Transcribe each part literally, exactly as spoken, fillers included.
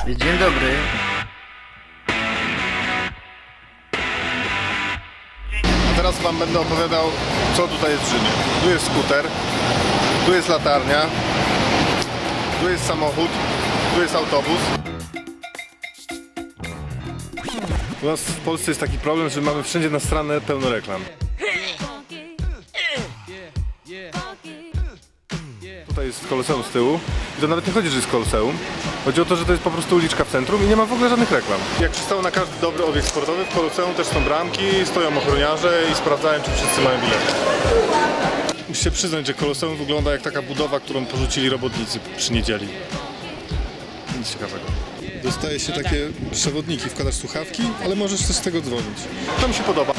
Dzień dobry. A teraz wam będę opowiadał, co tutaj jest w Rzymie. Tu jest skuter, tu jest latarnia, tu jest samochód, tu jest autobus. U nas w Polsce jest taki problem, że mamy wszędzie na stronę pełno reklam. Tutaj jest Koloseum z tyłu i to nawet nie chodzi, że jest Koloseum. Chodzi o to, że to jest po prostu uliczka w centrum i nie ma w ogóle żadnych reklam. Jak przystało na każdy dobry obiekt sportowy, w Koloseum też są bramki, stoją ochroniarze i sprawdzają, czy wszyscy mają bilety. Musicie przyznać, że Koloseum wygląda jak taka budowa, którą porzucili robotnicy przy niedzieli. Nic ciekawego. Dostaje się takie przewodniki, wkładasz słuchawki, ale możesz też z tego dzwonić. To mi się podoba.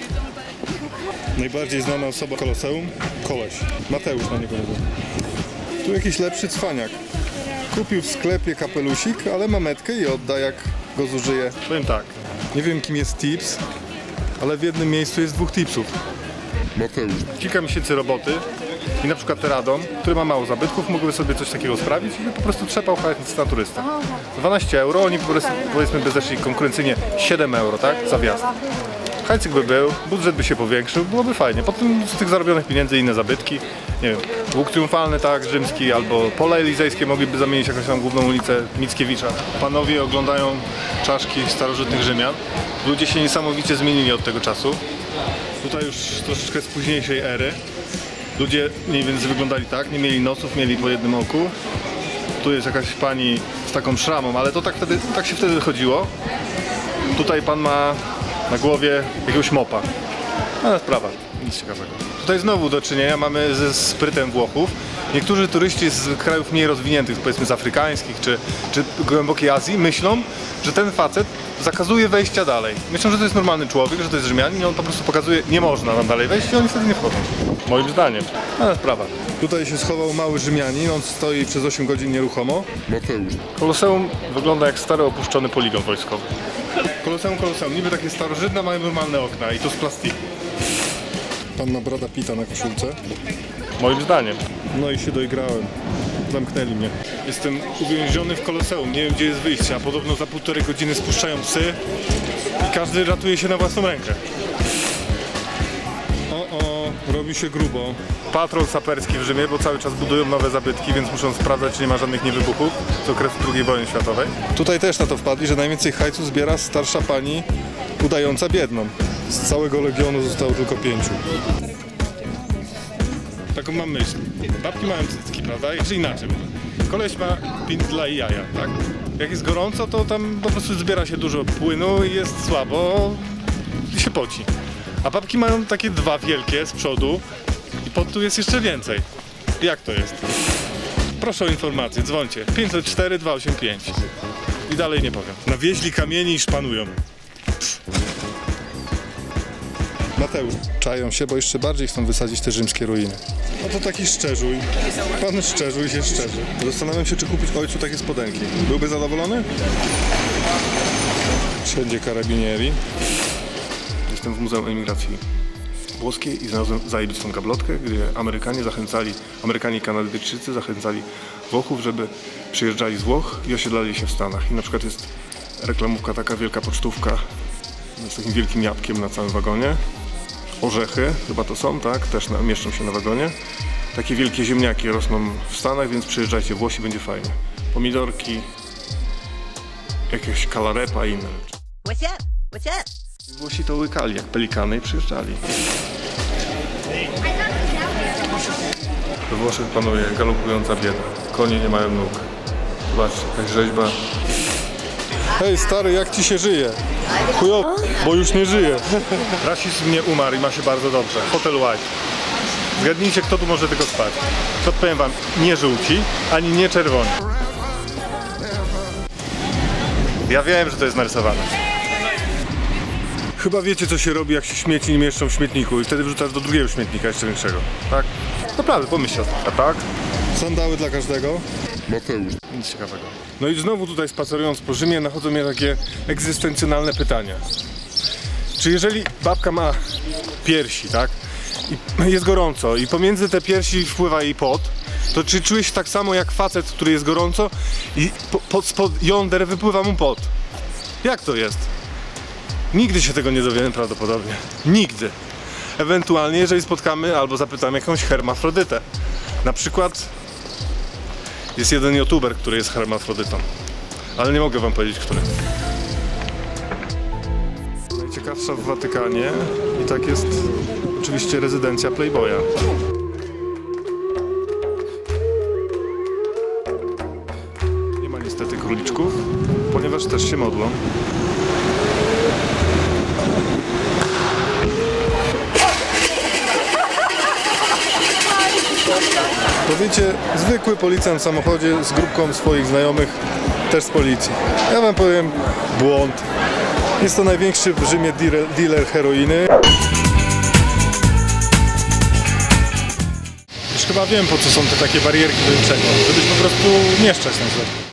Najbardziej znana osoba Koloseum? Koleś. Mateusz na niego mówię. Tu jakiś lepszy cwaniak. Kupił w sklepie kapelusik, ale ma metkę i odda, jak go zużyje. Powiem tak, nie wiem kim jest Tips, ale w jednym miejscu jest dwóch Tipsów. Mateusz. Kilka miesięcy roboty i na przykład Teradom, który ma mało zabytków, mógłby sobie coś takiego sprawić i by po prostu trzepał hajs na turystę. dwanaście euro, oni po prostu, powiedzmy, by zeszli konkurencyjnie siedem euro, tak? Za wjazd. Hajcyk by był, budżet by się powiększył, byłoby fajnie. Potem z tych zarobionych pieniędzy inne zabytki, nie wiem, łuk triumfalny, tak, rzymski, albo pola elizejskie mogliby zamienić jakąś tam główną ulicę Mickiewicza. Panowie oglądają czaszki starożytnych Rzymian. Ludzie się niesamowicie zmienili od tego czasu. Tutaj już troszeczkę z późniejszej ery. Ludzie mniej więcej wyglądali tak, nie mieli nosów, mieli po jednym oku. Tu jest jakaś pani z taką szramą, ale to tak, wtedy, tak się wtedy chodziło. Tutaj pan ma na głowie jakiegoś mopa. Ale sprawa, nic ciekawego. Tutaj znowu do czynienia mamy ze sprytem Włochów. Niektórzy turyści z krajów mniej rozwiniętych, powiedzmy z afrykańskich czy, czy głębokiej Azji, myślą, że ten facet zakazuje wejścia dalej. Myślą, że to jest normalny człowiek, że to jest Rzymianin i on po prostu pokazuje, nie można tam dalej wejść i oni wtedy nie wchodzą. Moim zdaniem. Ale sprawa. Tutaj się schował mały Rzymianin, on stoi przez osiem godzin nieruchomo. Mateusz. Koloseum wygląda jak stary opuszczony poligon wojskowy. Koloseum, Koloseum, niby takie starożytne, mają normalne okna i to z plastiku. Pan ma Brada Pitta na koszulce. Moim zdaniem. No i się doigrałem. Zamknęli mnie. Jestem uwięziony w Koloseum, nie wiem gdzie jest wyjście, a podobno za półtorej godziny spuszczają psy i każdy ratuje się na własną rękę. O, o, robi się grubo. Patrol saperski w Rzymie, bo cały czas budują nowe zabytki, więc muszą sprawdzać, czy nie ma żadnych niewybuchów z okresu drugiej wojny światowej. Tutaj też na to wpadli, że najwięcej hajców zbiera starsza pani udająca biedną. Z całego legionu zostało tylko pięciu. Taką mam myśl. Babki mają cycki, prawda? Czy inaczej. Koleś ma pindla i jaja, tak? Jak jest gorąco, to tam po prostu zbiera się dużo płynu i jest słabo i się poci. A babki mają takie dwa wielkie z przodu i pod tu jest jeszcze więcej. Jak to jest? Proszę o informację, dzwońcie. pięćset cztery dwieście osiemdziesiąt pięć. I dalej nie powiem. Nawieźli kamieni i szpanują. Pff. Mateusz, czają się, bo jeszcze bardziej chcą wysadzić te rzymskie ruiny. No to taki szczerzuj. Pan szczerzuj się szczerzy. Zastanawiam się, czy kupić ojcu takie spodenki. Byłby zadowolony? Wszędzie karabinieri. Jestem w Muzeum Emigracji Włoskiej i znalazłem zajebistą gablotkę, gdzie Amerykanie zachęcali, Amerykanie i Kanadyjczycy zachęcali Włochów, żeby przyjeżdżali z Włoch i osiedlali się w Stanach. I na przykład jest reklamówka, taka wielka pocztówka z takim wielkim jabłkiem na całym wagonie. Orzechy, chyba to są, tak? Też mieszczą się na wagonie. Takie wielkie ziemniaki rosną w Stanach, więc przyjeżdżajcie Włosi, będzie fajnie. Pomidorki, jakieś kalarepa i inne rzeczy. What's up? What's up? Włosi to łykali jak pelikany i przyjeżdżali. We Włoszech panuje galopująca bieda. Konie nie mają nóg. Zobaczcie, jakaś rzeźba. Hej stary, jak ci się żyje? Chujowo, bo już nie żyje. Rasizm nie umarł i ma się bardzo dobrze. Hotel White. Zgadnijcie, kto tu może tylko spać. To powiem wam, nie żółci, ani nie czerwoni. Ja wiem, że to jest narysowane. Chyba wiecie, co się robi, jak się śmieci nie mieszczą w śmietniku i wtedy wrzucasz do drugiego śmietnika, jeszcze większego. Tak? Naprawdę, pomyślcie o tym. A tak? Sandały dla każdego. Mateusz. Nic ciekawego. No i znowu tutaj spacerując po Rzymie nachodzą mnie takie egzystencjonalne pytania. Czy jeżeli babka ma piersi, tak? I jest gorąco i pomiędzy te piersi wpływa jej pot, to czy czujesz się tak samo jak facet, który jest gorąco i po, po, spod jąder wypływa mu pot? Jak to jest? Nigdy się tego nie dowiemy prawdopodobnie. Nigdy. Ewentualnie jeżeli spotkamy albo zapytamy jakąś hermafrodytę. Na przykład jest jeden youtuber, który jest hermafrodytą. Ale nie mogę wam powiedzieć, który. Najciekawsza w Watykanie i tak jest oczywiście rezydencja Playboya. Nie ma niestety króliczków, ponieważ też się modlą. To wiecie, zwykły policjant w samochodzie z grupką swoich znajomych, też z policji. Ja wam powiem, błąd. Jest to największy w Rzymie dealer, dealer heroiny. Już chyba wiem, po co są te takie barierki do niczego, żebyś po prostu nie szczać na przykład.